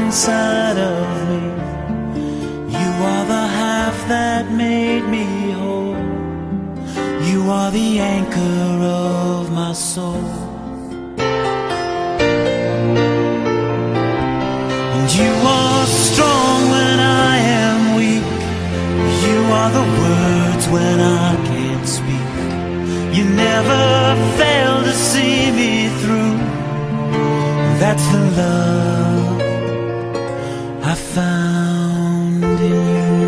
inside of me. You are the half that made me whole. You are the anchor of my soul. And you are strong when I am weak. You are the words when I can't speak. You never fail to see me through. That's the love I found in you.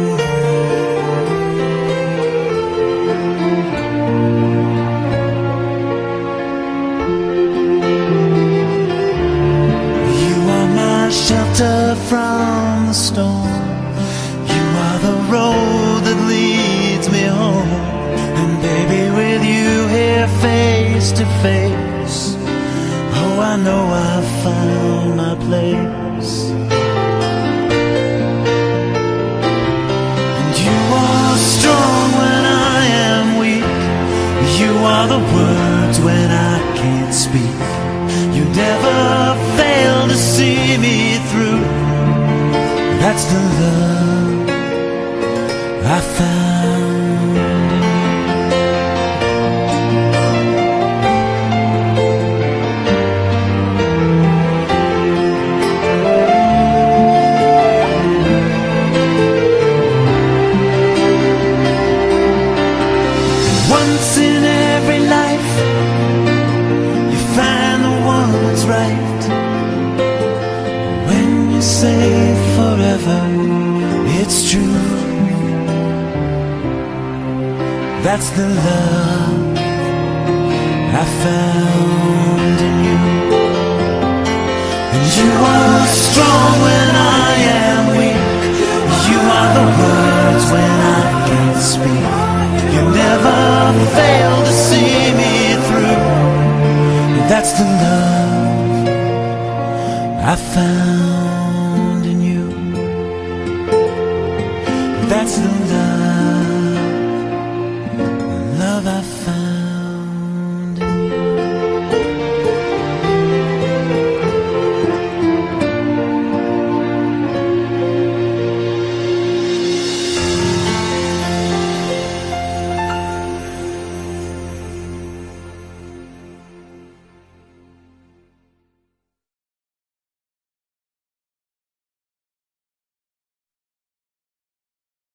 You are my shelter from the storm. You are the road that leads me home. And baby, with you here face to face, oh, I know I've found my place. And you are strong when I am weak. You are the words when I can't speak. You never fail to see me through. That's the love I found. Once in every life, you find the one that's right. When you say forever, it's true. That's the love I found in you. And you are strong when I am weak. You are the words when I can't speak. You never fail to see me through. That's the love I found.